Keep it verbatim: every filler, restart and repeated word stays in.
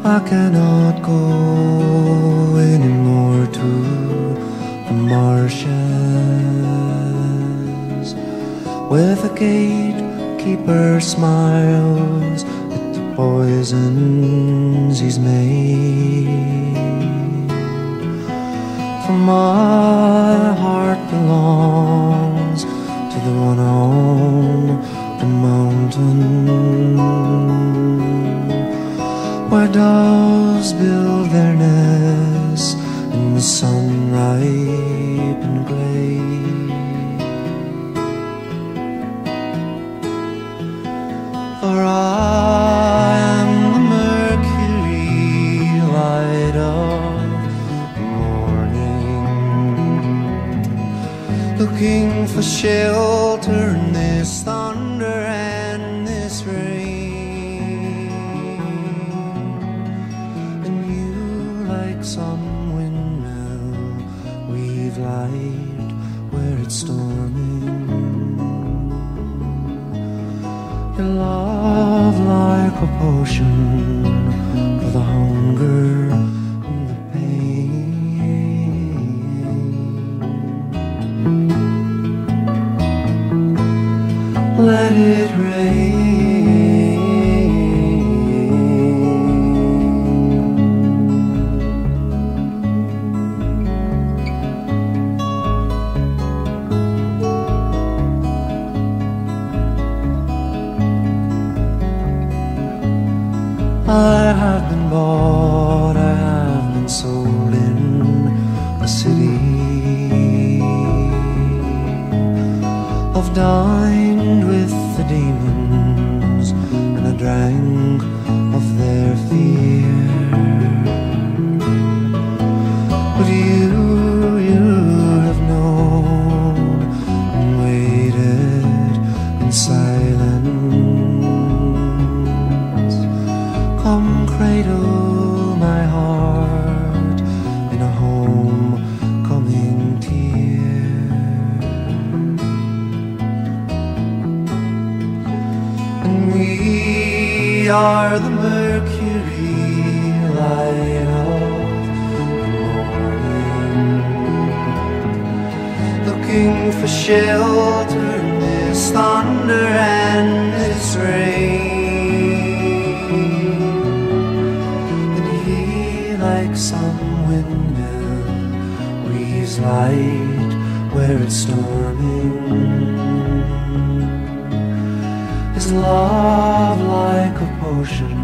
I cannot go anymore to the marshes, where the gatekeeper smiles at the poisons he's made. For my heart belongs to the one on the mountain, where doves build their nests in the sun-ripened glade. For I am the Mercury, light of the morning, looking for shelter in this thunder and this rain. Some windmill weave light where it's storming. Your love like a potion for the hunger and the pain. Let it rain. I have been bought, I have been sold in the city. I've dined with the demons and I drank of their fear. But you, you have known and waited in silence. Come cradle my heart in a homecoming tear. And we are the Mercury, light of the morning, looking for shelter in this thunder and this rain. Like some windmill weaves light where it's storming. Is love like a potion